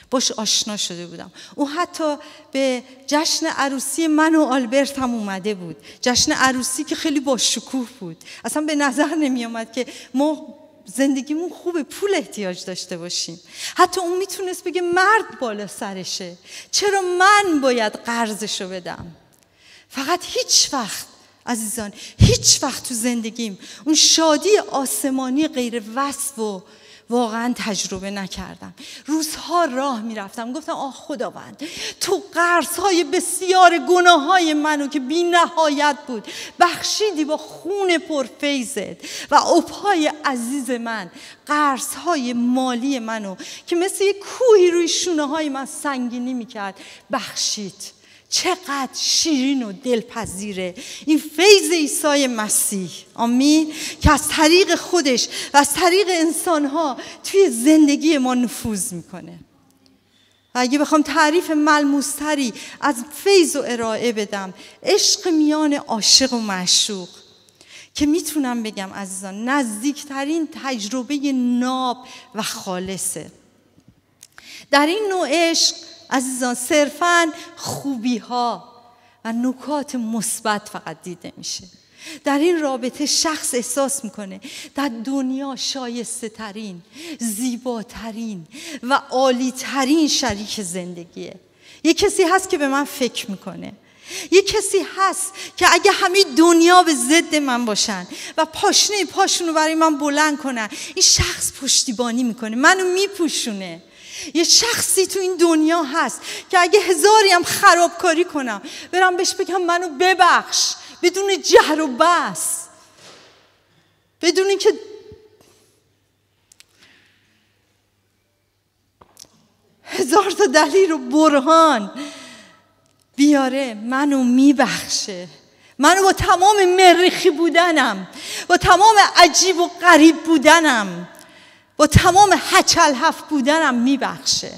باش آشنا شده بودم. او حتی به جشن عروسی من و آلبرت هم اومده بود، جشن عروسی که خیلی با شکوه بود. اصلا به نظر نمی آمد که ما زندگیمون خوبه، پول احتیاج داشته باشیم. حتی اون میتونست بگه مرد بالا سرشه، چرا من باید قرضشو بدم؟ فقط هیچ وقت عزیزان، هیچ وقت تو زندگیم اون شادی آسمانی غیر وصف و واقعا تجربه نکردم. روزها راه میرفتم گفتم آه خداوند، تو قرض‌های بسیار گناه‌های منو که بی نهایت بود بخشیدی با خون پرفیضت و عب‌های عزیز من، قرض‌های مالی منو که مثل یک کوهی روی شونه‌های من سنگینی میکرد بخشید. چقدر شیرین و دلپذیره این فیض عیسی مسیح، آمین، که از طریق خودش و از طریق انسانها توی زندگی ما نفوذ میکنه. و اگه بخوام تعریف ملموس‌تری از فیض و ارائه بدم، عشق میان عاشق و معشوق، که میتونم بگم عزیزان نزدیکترین تجربه ناب و خالصه. در این نوع عشق عزیزان صرفاً خوبی ها و نکات مثبت فقط دیده میشه. در این رابطه شخص احساس میکنه در دنیا شایسته ترین، زیباترین و عالی ترین شریک زندگیه. یه کسی هست که به من فکر میکنه، یه کسی هست که اگه همه دنیا به ضد من باشن و پاشنه پاشونو برای من بلند کنن، این شخص پشتیبانی میکنه، منو میپوشونه. یه شخصی تو این دنیا هست که اگه هزاری هم خرابکاری کنم برم بهش بگم منو ببخش، بدون جهر و بس، بدون اینکه هزار تا دلیل و برهان بیاره، منو میبخشه. منو با تمام مریخی بودنم، با تمام عجیب و غریب بودنم، با تمام هچل هفت بودنم میبخشه.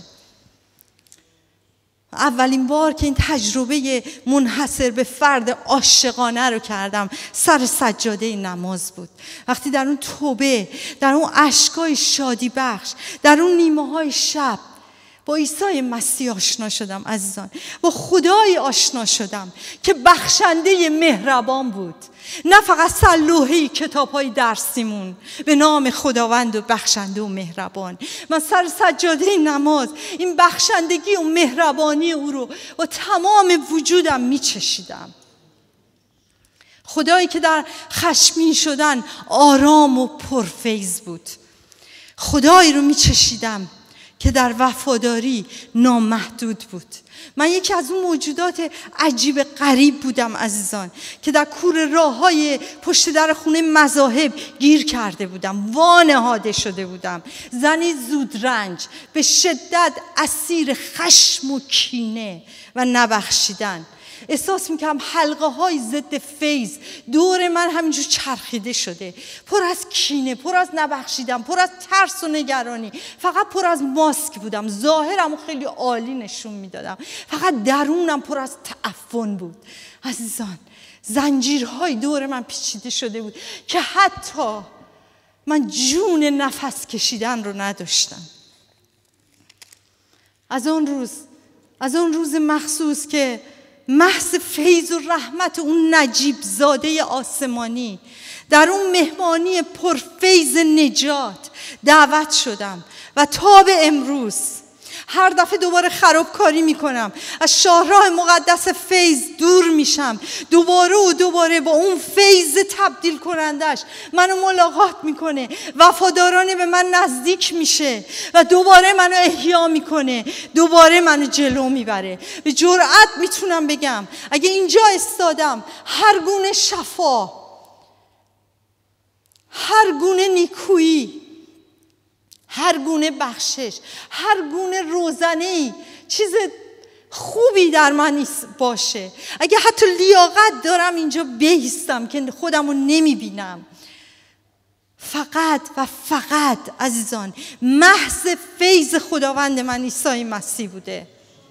اولین بار که این تجربه منحصر به فرد عاشقانه رو کردم سر سجاده نماز بود. وقتی در اون توبه، در اون اشکای شادی بخش، در اون نیمه های شب با عیسی مسیح آشنا شدم عزیزان، با خدای آشنا شدم که بخشنده مهربان بود. نه فقط سلوحه‌ای کتاب‌های درسیمون به نام خداوند و بخشنده و مهربان. من سر سجاده نماز این بخشندگی و مهربانی او رو با تمام وجودم میچشیدم. خدایی که در خشمین شدن آرام و پرفیض بود. خدایی رو میچشیدم که در وفاداری نامحدود بود. من یکی از اون موجودات عجیب غریب بودم عزیزان که در کوره راه‌های پشت در خونه مذاهب گیر کرده بودم، وانهاده شده بودم. زنی زودرنج، به شدت اسیر خشم و کینه و نبخشیدن. احساس میکنم حلقه های ضد فیض دور من همینجور چرخیده شده، پر از کینه، پر از نبخشیدن، پر از ترس و نگرانی. فقط پر از ماسک بودم، ظاهرم خیلی عالی نشون میدادم، فقط درونم پر از تعفن بود. عزیزان زنجیرهای دور من پیچیده شده بود که حتی من جون نفس کشیدن رو نداشتم. از اون روز مخصوص که محض فیض و رحمت اون نجیب زاده آسمانی در اون مهمانی پرفیض نجات دعوت شدم و تا به امروز هر دفعه دوباره خرابکاری میکنم، از شاهراه مقدس فیض دور میشم، دوباره و دوباره با اون فیض تبدیل کنندش منو ملاقات میکنه، وفادارانه به من نزدیک میشه و دوباره منو احیا میکنه، دوباره منو جلو میبره. به جرئت میتونم بگم اگه اینجا استادم، هر گونه شفا، هر گونه نیکویی، هر گونه بخشش، هر گونه روزنه‌ای چیز خوبی در من باشه، اگه حتی لیاقت دارم اینجا بایستم که خودم رو نمیبینم، فقط و فقط عزیزان محض فیض خداوند من عیسی مسیح بوده.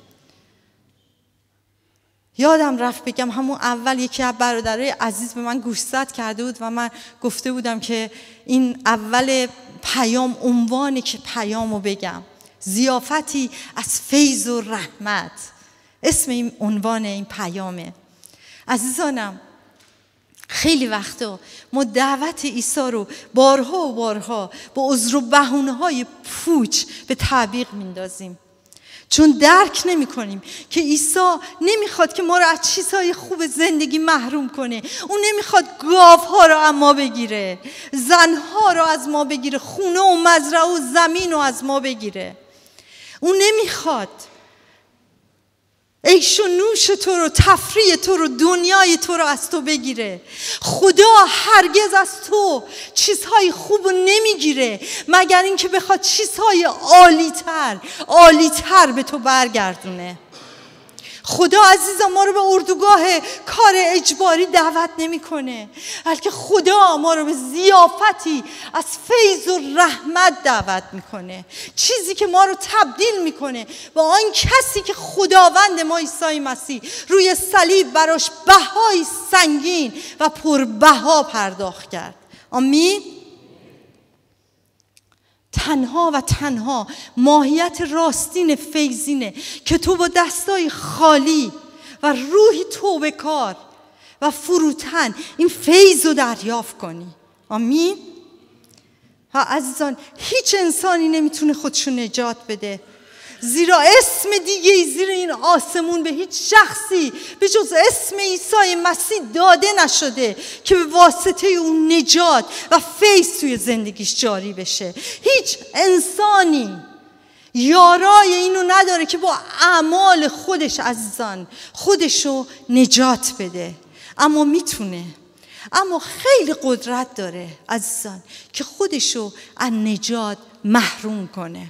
یادم رفت بگم همون اول یکی از برادرای عزیز به من گوشزد کرده بود و من گفته بودم که این اول پیام عنوانی که پیامو بگم ضیافتی از فیض و رحمت. اسم این عنوان این پیامه. عزیزانم، خیلی وقتا ما دعوت عیسی رو بارها و بارها با عذر و بهونه‌های پوچ به تعبیق میندازیم، چون درک نمی کنیم که عیسی نمیخواد که ما رو از چیزهای خوب زندگی محروم کنه. اون نمیخواد گاوها رو از ما بگیره، زنها رو از ما بگیره، خونه و مزرعه و زمین رو از ما بگیره. اون نمیخواد عیش و نوش تو رو، تفریح تو رو، دنیای تو رو از تو بگیره. خدا هرگز از تو چیزهای خوب رو نمیگیره مگر اینکه بخواد چیزهای عالی‌تر به تو برگردونه. خدا عزیزا ما رو به اردوگاه کار اجباری دعوت نمیکنه، بلکه خدا ما رو به ضیافتی از فیض و رحمت دعوت میکنه، چیزی که ما رو تبدیل میکنه با آن کسی که خداوند ما عیسی مسیح روی صلیب براش بهای سنگین و پربها پرداخت کرد. آمین. تنها ماهیت راستین فیضینه که تو با دستای خالی و روحی توبه کار و فروتن این فیض رو دریافت کنی. آمین. و عزیزان، هیچ انسانی نمیتونه خودشو نجات بده، زیرا اسم دیگه زیر این آسمون به هیچ شخصی به جز اسم عیسی مسیح داده نشده که به واسطه اون نجات و فیض توی زندگیش جاری بشه. هیچ انسانی یارای اینو نداره که با اعمال خودش عزیزان خودشو نجات بده، اما میتونه، اما خیلی قدرت داره عزیزان که خودشو از نجات محروم کنه.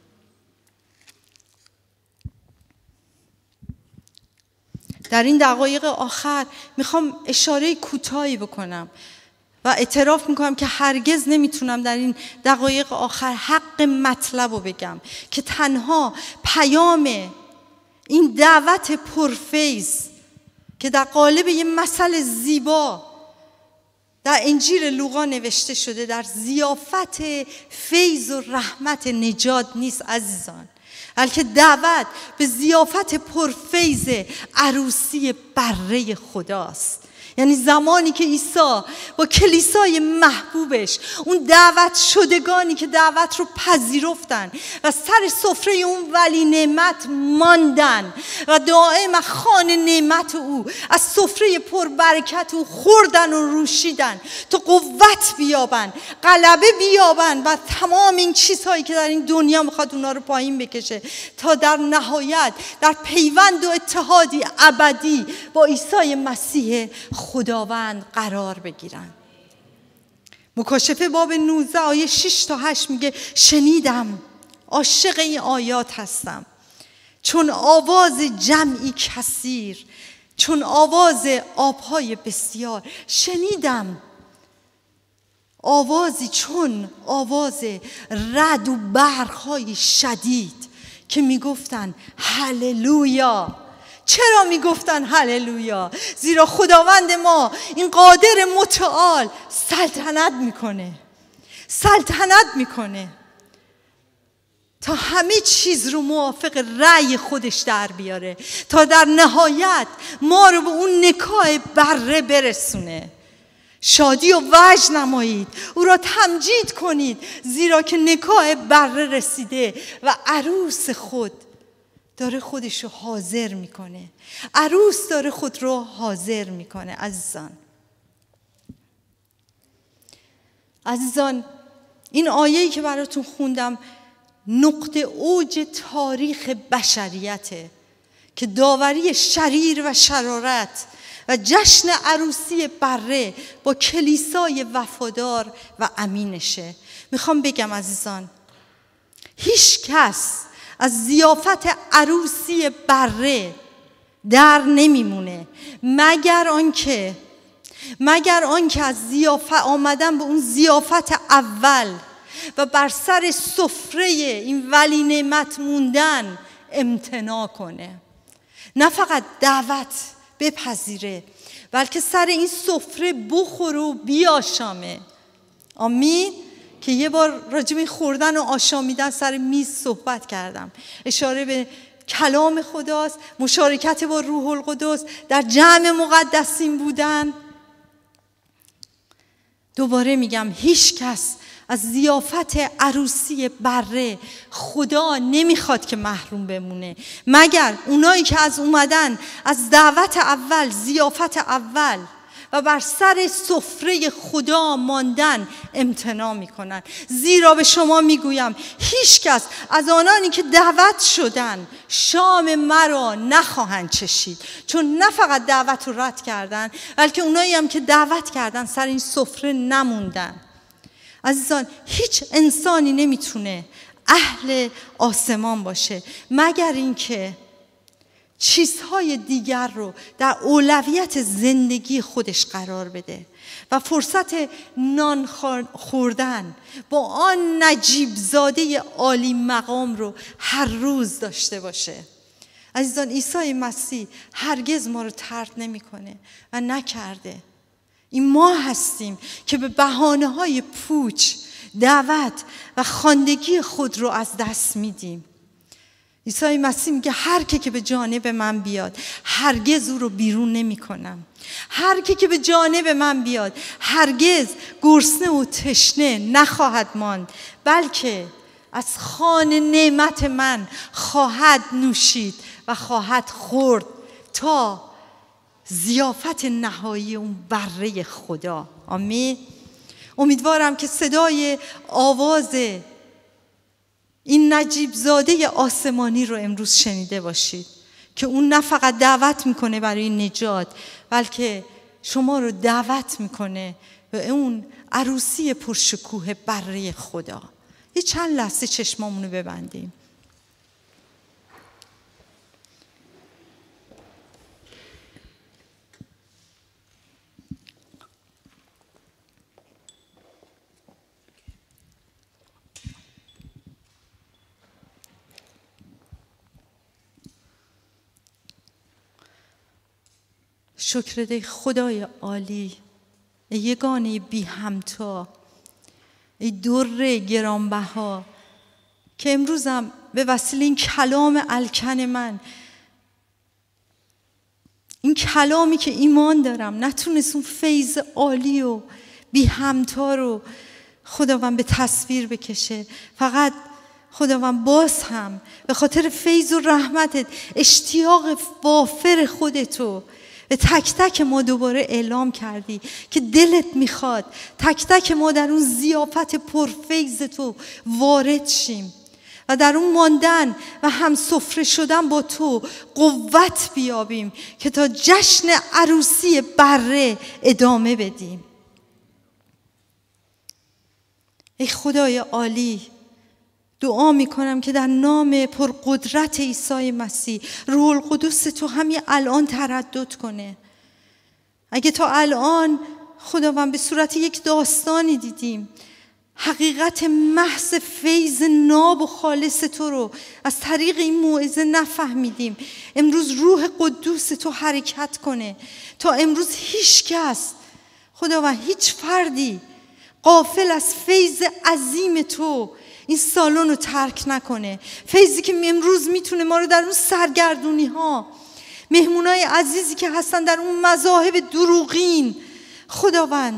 در این دقایق آخر میخوام اشاره کوتاهی بکنم و اعتراف میکنم که هرگز نمیتونم در این دقایق آخر حق مطلب رو بگم که تنها پیام این دعوت پرفیض که در قالب یه مثل زیبا در انجیل لوقا نوشته شده در ضیافت فیض و رحمت نجات نیست عزیزان، بلکه دعوت به ضیافت پرفیض عروسی بره خداست. یعنی زمانی که عیسی با کلیسای محبوبش، اون دعوت شدگانی که دعوت رو پذیرفتن و سر سفره اون ولی نعمت ماندن و دائم خوان نعمت او، از سفره پربرکت او خوردن و روشیدن تا قوت بیابن، غلبه بیابن و تمام این چیزهایی که در این دنیا میخواد اونا رو پایین بکشه تا در نهایت در پیوند و اتحادی ابدی با عیسی مسیح خداوند قرار بگیرن. مکاشفه باب 19 آیه 6 تا 8 میگه شنیدم، عاشق این آیات هستم، چون آواز جمعی کثیر، چون آواز آبهای بسیار. شنیدم آوازی چون آواز رعد و برق‌های شدید که میگفتن هللویا. چرا میگفتن هللویا؟ زیرا خداوند ما این قادر متعال سلطنت میکنه تا همه چیز رو موافق رأی خودش در بیاره، تا در نهایت ما رو به اون نکاح بره برسونه. شادی و وجد نمایید، او را تمجید کنید، زیرا که نکاح بره رسیده و عروس خود داره خودش رو حاضر میکنه. عروس داره خود رو حاضر میکنه. عزیزان این آیه‌ای که براتون خوندم نقطه اوج تاریخ بشریته که داوری شریر و شرارت و جشن عروسی بره با کلیسای وفادار و امینشه. میخوام بگم عزیزان، هیچ کس از ضیافت عروسی بره در نمیمونه مگر آنکه از آمدن به اون ضیافت اول و بر سر سفره این ولی نعمت موندن امتناع کنه. نه فقط دعوت بپذیره، بلکه سر این سفره بخوره و بیاشامه. آمین. که یه بار راجع به خوردن و آشامیدن سر میز صحبت کردم. اشاره به کلام خداست، مشارکت با روح القدس، در جمع مقدسین بودن. دوباره میگم هیچ کس از ضیافت عروسی بره خدا نمیخواد که محروم بمونه، مگر اونایی که از اومدن از دعوت اول، ضیافت اول و بر سر سفره خدا ماندن امتناع میکنن. زیرا به شما میگویم هیچ کس از آنانی که دعوت شدن شام مرا نخواهند چشید. چون نه فقط دعوت رو رد کردن، بلکه اونایی هم که دعوت کردن سر این سفره نموندن. عزیزان، هیچ انسانی نمیتونه اهل آسمان باشه مگر اینکه چیزهای دیگر رو در اولویت زندگی خودش قرار بده و فرصت نان خوردن با آن نجیب زاده عالی مقام رو هر روز داشته باشه. عزیزان، عیسی مسیح هرگز ما رو طرد نمیکنه و نکرده. این ما هستیم که به بهانه‌های پوچ دعوت و خواندگی خود رو از دست میدیم. عیسی مسیح میگه هر که به جانب من بیاد هرگز او رو بیرون نمی کنم. هر که به جانب من بیاد هرگز گرسنه و تشنه نخواهد ماند، بلکه از خوان نعمت من خواهد نوشید و خواهد خورد تا ضیافت نهایی اون بره خدا. آمین. امیدوارم که صدای آواز این نجیب زاده آسمانی رو امروز شنیده باشید که اون نه فقط دعوت میکنه برای نجات، بلکه شما رو دعوت میکنه به اون عروسی پرشکوه بره خدا. یه چند لحظه چشمامونو ببندیم. شکر خدای عالی، یگانه بی همتا، ای در گرانبها که امروزم به وسیله این کلام الکن من، این کلامی که ایمان دارم نتونست اون فیض عالی و بی همتا رو خداوند به تصویر بکشه. فقط خداوند باز هم به خاطر فیض و رحمتت اشتیاق وافر خودتو به تک تک ما دوباره اعلام کردی که دلت میخواد تک تک ما در اون ضیافت پرفیض تو وارد شیم و در اون ماندن و هم سفره شدن با تو قوت بیابیم که تا جشن عروسی بره ادامه بدیم. ای خدای عالی، دعا میکنم که در نام پرقدرت عیسی مسیح روح القدس تو همین الان تردد کنه. اگه تا الان خداوند به صورت یک داستانی دیدیم حقیقت محض فیض ناب و خالص تو رو از طریق این موعظه نفهمیدیم، امروز روح قدوس تو حرکت کنه تا امروز هیچ کس، خداوند هیچ فردی غافل از فیض عظیم تو این سالن رو ترک نکنه. فیضی که امروز میتونه ما رو در اون سرگردونی ها، مهمونای عزیزی که هستن در اون مذاهب دروغین، خداوند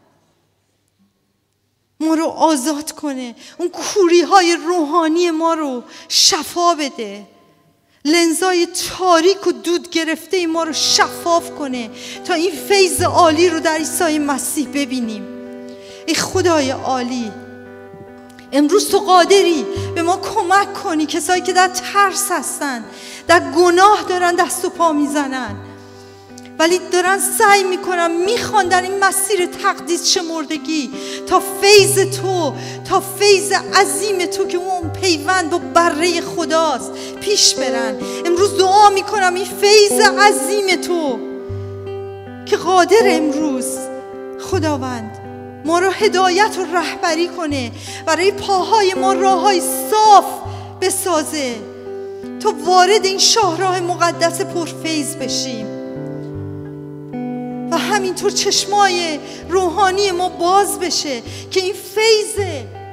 ما رو آزاد کنه، اون کوری های روحانی ما رو شفا بده، لنزای تاریک و دود گرفته ما رو شفاف کنه تا این فیض عالی رو در عیسی مسیح ببینیم. ای خدای عالی، امروز تو قادری به ما کمک کنی، کسایی که در ترس هستن، در گناه دارن دست و پا میزنن ولی دارن سعی میکنن میخوان در این مسیر تقدیس شمردگی تا فیض تو، تا فیض عظیم تو که اون پیوند با بره خداست پیش برن. امروز دعا میکنم این فیض عظیم تو که قادر امروز خداوند ما رو هدایت و رهبری کنه، برای پاهای ما راههای صاف بسازه تا وارد این شاهراه مقدس پرفیض بشیم و همینطور چشمای روحانی ما باز بشه که این فیض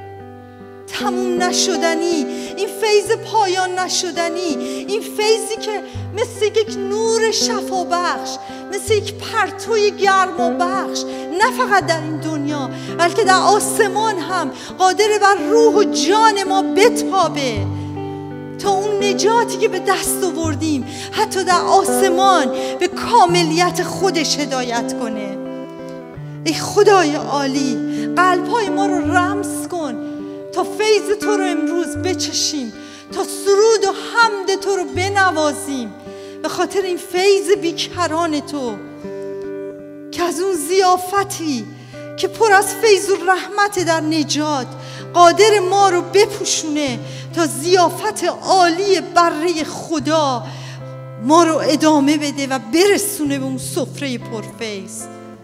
تموم نشدنی، این فیض پایان نشدنی، این فیضی که مثل یک نور شفا بخش، مثل یک پرتوی گرم و بخش، نه فقط در این دنیا بلکه در آسمان هم قادر بر روح و جان ما بتابه تا اون نجاتی که به دست آوردیم حتی در آسمان به کاملیت خودش هدایت کنه. ای خدای عالی، قلب‌های ما رو رمز کن تا فیض تو رو امروز بچشیم، تا سرود و حمد تو رو بنوازیم به خاطر این فیض بیکران تو که از اون ضیافتی که پر از فیض و رحمت در نجات قادر ما رو بپوشونه تا ضیافت عالی بره خدا ما رو ادامه بده و برسونه به اون سفره پرفیض.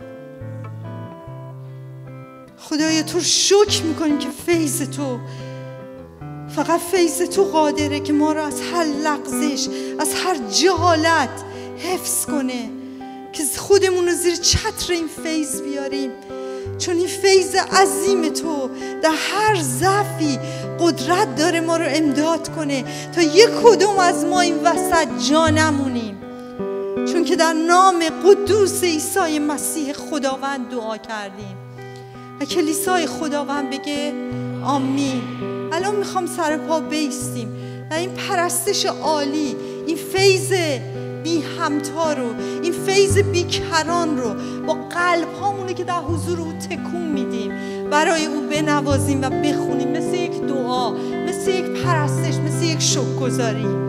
خدایا تو شکر میکنیم که فیض تو، فقط فیض تو قادره که ما رو از هر لغزش، از هر جهالت حفظ کنه، که خودمون رو زیر چتر این فیض بیاریم، چون این فیض عظیم تو در هر ضعفی قدرت داره ما رو امداد کنه تا یک کدوم از ما این وسط جا نمونیم، چون که در نام قدوس عیسی مسیح خداوند دعا کردیم و کلیسای خداوند بگه آمین. الان میخوام سر پا بایستیم و این پرستش عالی، این فیض بی همتا رو، این فیض بیکران رو با قلب هامونه که در حضور او تکون میدیم برای او بنوازیم و بخونیم، مثل یک دعا، مثل یک پرستش، مثل یک شکرگزاری.